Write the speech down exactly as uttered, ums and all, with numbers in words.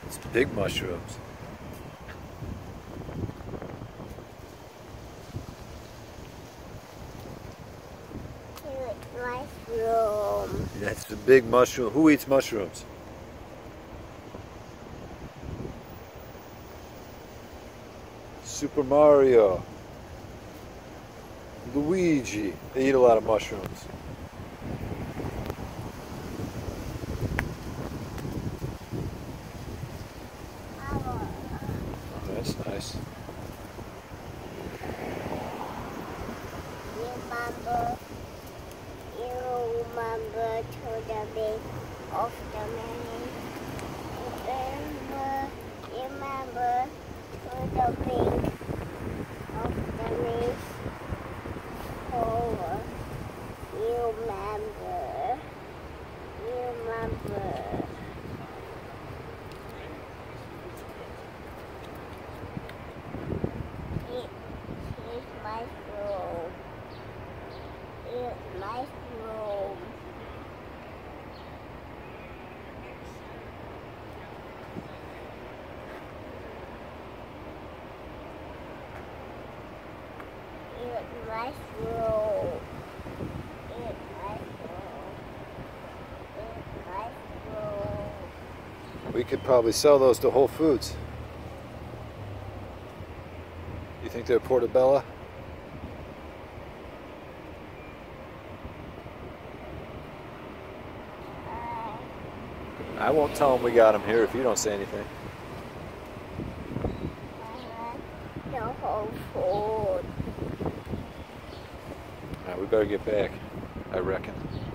It's big mushrooms. Mushroom. That's a big mushroom. Who eats mushrooms? Super Mario. Luigi. They eat a lot of mushrooms. Oh, that's nice. Remember, you remember to the big of the man. Remember, remember to the big of the man. Oh, you remember, you remember. It is my room. It's my room. It's my room. It's my room. It's my room. We could probably sell those to Whole Foods. You think they're portobello? I won't tell them we got them here if you don't say anything. The whole food. All right, we better get back, I reckon.